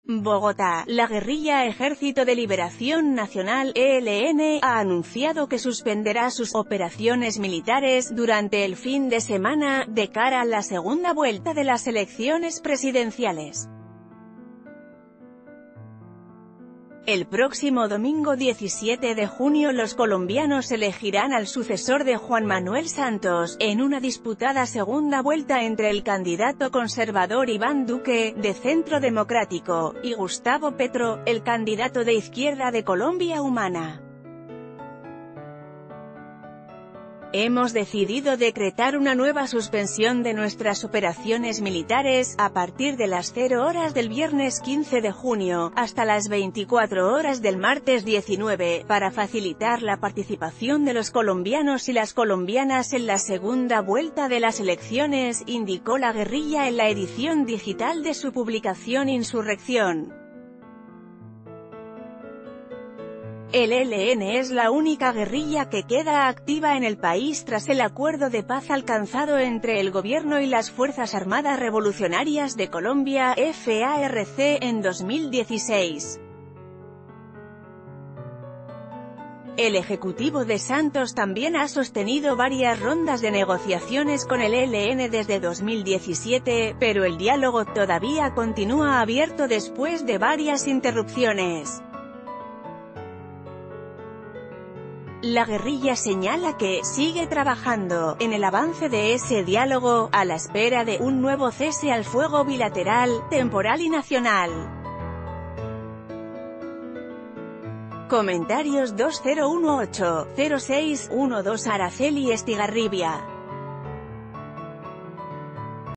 Bogotá. La guerrilla Ejército de Liberación Nacional, ELN, ha anunciado que suspenderá sus operaciones militares durante el fin de semana, de cara a la segunda vuelta de las elecciones presidenciales. El próximo domingo 17 de junio los colombianos elegirán al sucesor de Juan Manuel Santos, en una disputada segunda vuelta entre el candidato conservador Iván Duque, de Centro Democrático, y Gustavo Petro, el candidato de Izquierda de Colombia Humana. Hemos decidido decretar una nueva suspensión de nuestras operaciones militares, a partir de las 0 horas del viernes 15 de junio, hasta las 24 horas del martes 19, para facilitar la participación de los colombianos y las colombianas en la segunda vuelta de las elecciones, indicó la guerrilla en la edición digital de su publicación Insurrección. El ELN es la única guerrilla que queda activa en el país tras el acuerdo de paz alcanzado entre el gobierno y las Fuerzas Armadas Revolucionarias de Colombia, FARC, en 2016. El ejecutivo de Santos también ha sostenido varias rondas de negociaciones con el ELN desde 2017, pero el diálogo todavía continúa abierto después de varias interrupciones. La guerrilla señala que sigue trabajando en el avance de ese diálogo, a la espera de un nuevo cese al fuego bilateral, temporal y nacional. Comentarios 2018-06-12 Araceli Estigarribia.